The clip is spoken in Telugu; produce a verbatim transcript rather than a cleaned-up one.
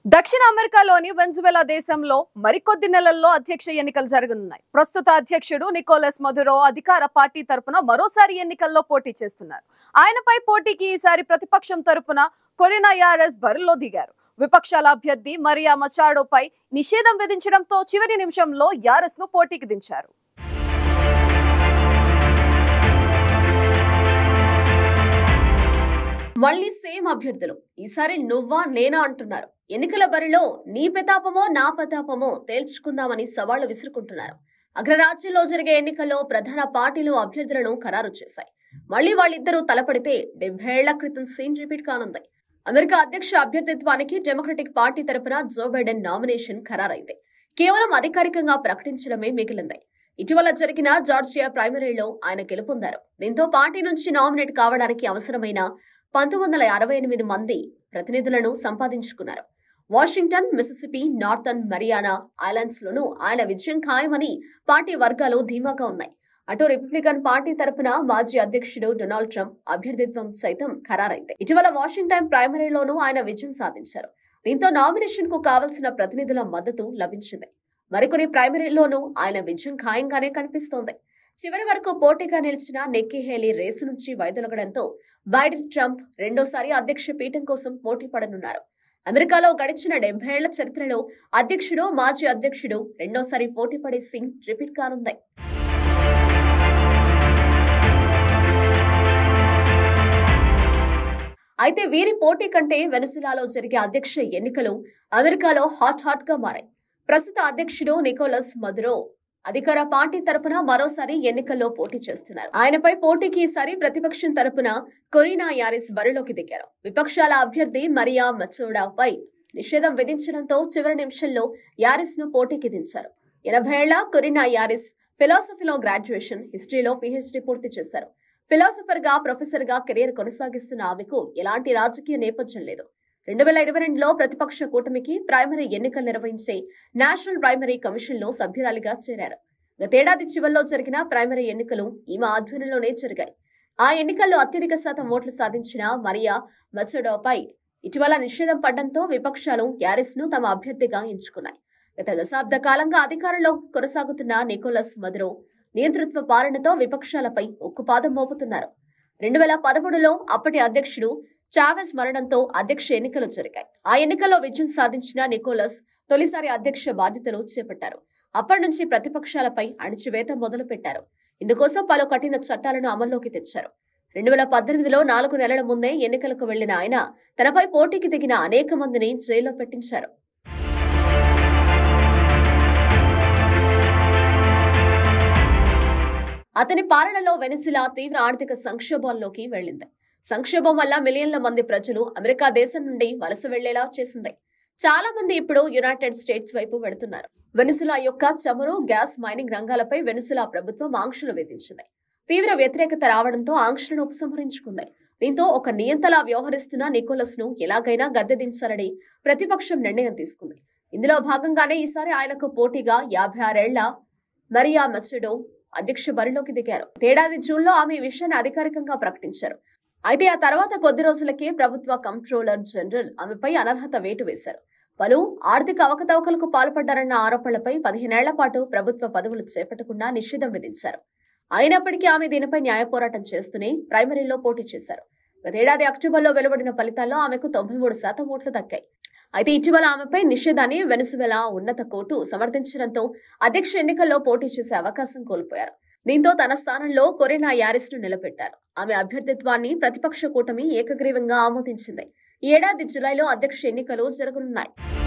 దక్షిణ అమెరికాలోని వెనజువెలా దేశంలో మరికొద్ది నెలల్లో అధ్యక్ష ఎన్నికలు జరగనున్నాయి. ప్రస్తుత అధ్యక్షుడు నికోలస్ మదురో అధికార పార్టీ తరపున మరోసారి ఎన్నికల్లో పోటీ చేస్తున్నారు. ఆయనపై పోటీకి ఈసారి ప్రతిపక్షం తరపున కొరినా యారెస్ బరిలో దిగారు. విపక్షాల అభ్యర్థి మరియా మచాడోపై నిషేధం విధించడంతో చివరి నిమిషంలో యారెస్ ను పోటీకి దించారు. మళ్ళీ సేమ్ అభ్యర్థులు, ఈసారి నువ్వా నేనా అంటున్నారు. ఎన్నికల బరిలో నీ ప్రతాపమో నా ప్రతాపమో తేల్చుకుందామని సవాళ్లు విసురుకుంటున్నారు. అగ్రరాజ్యంలో జరిగే ఎన్నికల్లో ప్రధాన పార్టీలు అభ్యర్థులను ఖరారు చేశాయి. మళ్లీ వాళ్ళిద్దరూ తలపడితే డెబ్బై ఏళ్ల క్రితం సీన్ రిపీట్ కానుంది. అమెరికా అధ్యక్ష అభ్యర్థిత్వానికి డెమోక్రటిక్ పార్టీ తరపున జో బైడెన్ నామినేషన్ ఖరారైంది. కేవలం అధికారికంగా ప్రకటించడమే మిగిలింది. ఇటీవల జరిగిన జార్జియా ప్రైమరీలో ఆయన గెలుపొందారు. దీంతో పార్టీ నుంచి నామినేట్ కావడానికి అవసరమైన పంతొమ్మిది వందల అరవై ఎనిమిది మంది ప్రతినిధులను సంపాదించుకున్నారు. Washington, Mississippi, northern Mariana Islands లోనూ ఆయన విజయం ఖాయమని పార్టీ వర్గాలు ధీమాగా ఉన్నాయి. అటు రిపబ్లికన్ పార్టీ తరపున మాజీ అధ్యక్షుడు డొనాల్డ్ ట్రంప్ అభ్యర్థిత్వం సైతం ఖరారైంది. ఇటీవల వాషింగ్టన్ ప్రైమరీలోనూ ఆయన విజయం సాధించారు. దీంతో నామినేషన్ కు కావలసిన ప్రతినిధుల మద్దతు లభించింది. మరికొన్ని ప్రైమరీలోనూ ఆయన విజయం ఖాయంగానే కనిపిస్తోంది. చివరి వరకు పోటీగా నిలిచిన నిక్కీ హేలీ రేసు నుంచి వైదొలగడంతో బైడెన్, ట్రంప్ రెండోసారి అధ్యక్ష పీఠం కోసం పోటీ పడనున్నారు. అమెరికాలో గడిచిన డెబ్బై ఏళ్ల చరిత్రలో అధ్యక్షుడు, మాజీ అధ్యక్షుడు రెండోసారి పోటీ పడే సీన్ రిపీట్ కానుంది. అయితే వీరి పోటీ కంటే వెనజులాలో జరిగే అధ్యక్ష ఎన్నికలు అమెరికాలో హాట్ హాట్ గా మారాయి. ప్రస్తుత అధ్యక్షుడు నికోలస్ మదురో అధికార పార్టీ తరపున మరోసారి ఎన్నికల్లో పోటీ చేస్తున్నారు. ఆయనపై పోటీకి ఈసారి ప్రతిపక్షం తరపున కొరినా యారెస్ బరిలోకి దిగారు. విపక్షాల అభ్యర్థి మరియా మచోడాపై నిషేధం విధించడంతో చివరి నిమిషంలో యారెస్ ను పోటీకి దించారు. ఎనభై ఏళ్ల కొరినా యారెస్ ఫిలాసఫీలో గ్రాడ్యుయేషన్, హిస్టరీలో పీహెచ్డీ పూర్తి చేశారు. ఫిలాసఫర్ గా, ప్రొఫెసర్ గా కెరీర్ కొనసాగిస్తున్న ఆమెకు ఎలాంటి రాజకీయ నేపథ్యం లేదు. రెండు వేల ఇరవై రెండులో ప్రతిపక్ష కూటమికి ప్రైమరీ ఎన్నికలు నిర్వహించే నేషనల్ ప్రైమరీ కమిషన్ లో సభ్యురాలిగా చేరారు. గతేడాది చివరిలో జరిగిన ప్రైమరీ ఎన్నికలు ఈమె ఆధ్వర్యంలోనే జరిగాయి. ఆ ఎన్నికల్లో అత్యధిక శాతం ఓట్లు సాధించిన మరియా మచోడాపై ఇటీవల నిషేధం పడడంతో విపక్షాలు యారెస్ ను తమ అభ్యర్థిగా ఎంచుకున్నాయి. గత దశాబ్ద కాలంగా అధికారంలో కొనసాగుతున్న నికోలస్ మదురో నియంతృత్వ పాలనతో విపక్షాలపై ఉక్కుపాదం మోపుతున్నారు. రెండు వేల పదమూడులో అప్పటి అధ్యక్షుడు చావెస్ మరణంతో అధ్యక్ష ఎన్నికలు జరిగాయి. ఆ ఎన్నికల్లో విజయం సాధించిన నికోలస్ తొలిసారి అధ్యక్ష బాధ్యతలు చేపట్టారు. అప్పటి నుంచి ప్రతిపక్షాలపై అణిచివేత మొదలు పెట్టారు. ఇందుకోసం పలు కఠిన చట్టాలను అమల్లోకి తెచ్చారు. రెండు వేల పద్దెనిమిదిలో నాలుగు నెలల ముందే ఎన్నికలకు వెళ్లిన ఆయన తనపై పోటీకి దిగిన అనేక మందిని జైల్లో పెట్టించారు. అతని పాలనలో వెనజులా తీవ్ర ఆర్థిక సంక్షోభంలోకి వెళ్లింది. సంక్షోభం వల్ల మిలియన్ల మంది ప్రజలు అమెరికా దేశం నుండి వలస వెళ్లేలా చేసింది. చాలా మంది ఇప్పుడు యునైటెడ్ స్టేట్స్ వైపు వెళుతున్నారు. వెనజులా యొక్క చమురు, గ్యాస్, మైనింగ్ రంగాలపై వెనజులా ప్రభుత్వం ఆంక్షలు విధించింది. తీవ్ర వ్యతిరేకత రావడంతో ఆంక్షలను ఉపసంహరించుకుంది. దీంతో ఒక నియంతలా వ్యవహరిస్తున్న నికోలస్ ను ఎలాగైనా గద్దెదించాలని ప్రతిపక్షం నిర్ణయం తీసుకుంది. ఇందులో భాగంగానే ఈసారి ఆయనకు పోటీగా యాభై ఆరేళ్ల మరియా మచోడా అధ్యక్ష బరిలోకి దిగారు. ఏడాది జూన్లో ఆమె ఈ విషయాన్ని అధికారికంగా ప్రకటించారు. అయితే ఆ తర్వాత కొద్ది రోజులకే ప్రభుత్వ కంప్ట్రోలర్ జనరల్ ఆమెపై అనర్హత వేటు వేశారు. పలు ఆర్థిక అవకతవకలకు పాల్పడ్డారన్న ఆరోపణలపై పదిహేనేళ్ల పాటు ప్రభుత్వ పదవులు చేపట్టకుండా నిషేధం విధించారు. అయినప్పటికీ ఆమె దీనిపై న్యాయ పోరాటం చేస్తూనే ప్రైమరీలో పోటీ చేశారు. గతేడాది అక్టోబర్లో వెలువడిన ఫలితాల్లో ఆమెకు తొంభై మూడు శాతం ఓట్లు దక్కాయి. అయితే ఇటీవల ఆమెపై నిషేధాన్ని వెనజువెలా ఉన్నత కోర్టు సమర్థించడంతో అధ్యక్ష ఎన్నికల్లో పోటీ చేసే అవకాశం కోల్పోయారు. దీంతో తన స్థానంలో కొరినా యారెస్ ను నిలబెట్టారు. ఆమె అభ్యర్థిత్వాన్ని ప్రతిపక్ష కూటమి ఏకగ్రీవంగా ఆమోదించింది. ఈ ఏడాది జులైలో అధ్యక్ష ఎన్నికలు జరగనున్నాయి.